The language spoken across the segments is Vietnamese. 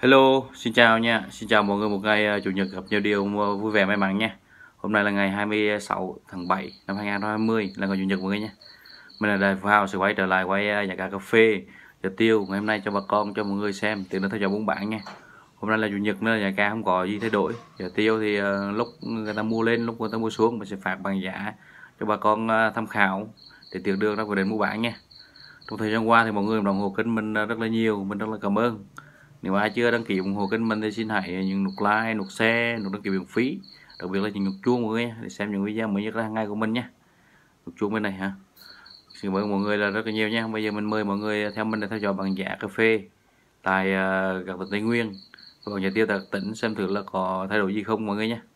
Hello, xin chào nha. Xin chào mọi người một ngày chủ nhật gặp nhiều điều vui vẻ may mắn nha. Hôm nay là ngày 26 tháng 7 năm 2020 là ngày chủ nhật mọi người nha. Mình là Đại Phú Hào sẽ quay trở lại nhà cà phê Giờ Tiêu ngày hôm nay cho bà con cho mọi người xem tiện là theo dõi buôn bán nha. Hôm nay là chủ nhật nên nhà ca không có gì thay đổi. Giờ Tiêu thì lúc người ta mua lên lúc người ta mua xuống mình sẽ phạt bằng giá cho bà con tham khảo để tiền đường ra quyết định mua bán nha. Trong thời gian qua thì mọi người ủng hộ kênh mình rất là nhiều, mình rất là cảm ơn. Nếu ai chưa đăng ký ủng hộ kênh mình thì xin hãy nhấn nút like, nút share, nút đăng ký miễn phí, đặc biệt là nhấn nút chuông mọi người để xem những video mới nhất hàng ngày của mình nhé. Nút chuông bên này hả? Xin cảm ơn mọi người là rất là nhiều nha. Bây giờ mình mời mọi người theo mình để theo dõi bằng giá cà phê tại các tỉnh Tây Nguyên và nhà tiêu tại các tỉnh xem thử là có thay đổi gì không mọi người nhé.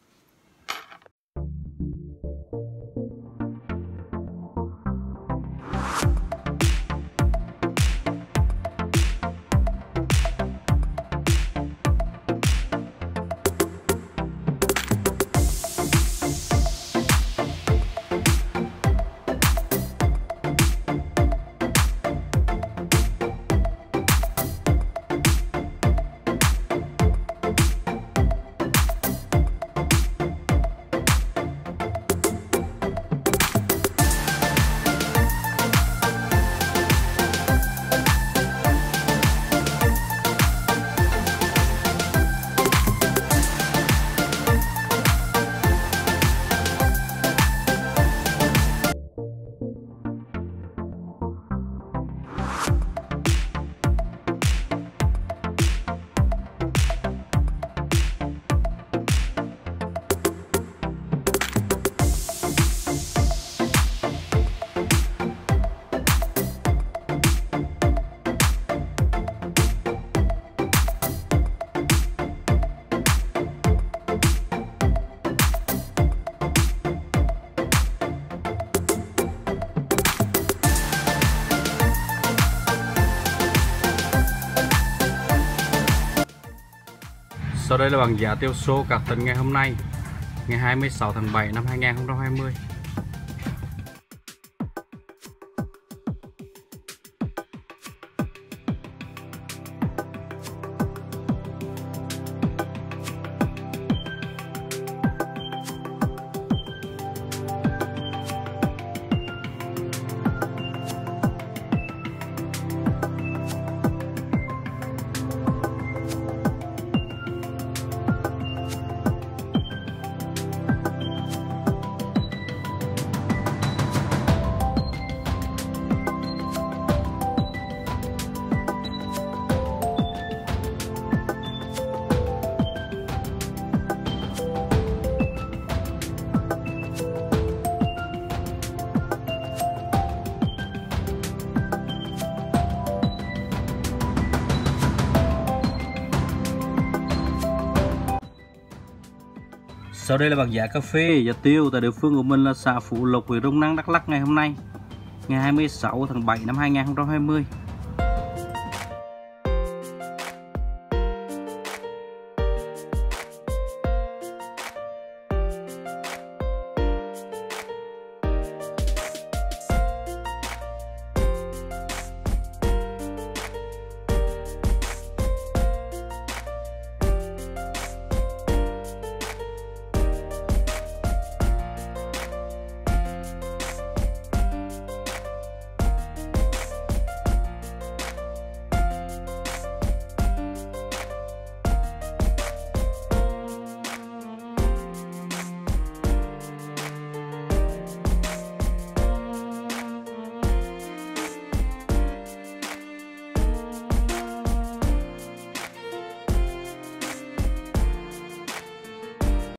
Sau đây là bảng giá tiêu số các tỉnh ngày hôm nay, ngày 26 tháng 7 năm 2020. Sau đây là bảng giá cà phê Giờ Tiêu tại địa phương của mình là xã Phú Lộc, huyện Crong Năng, Đắk Lắk ngày hôm nay, ngày 26 tháng 7 năm 2020.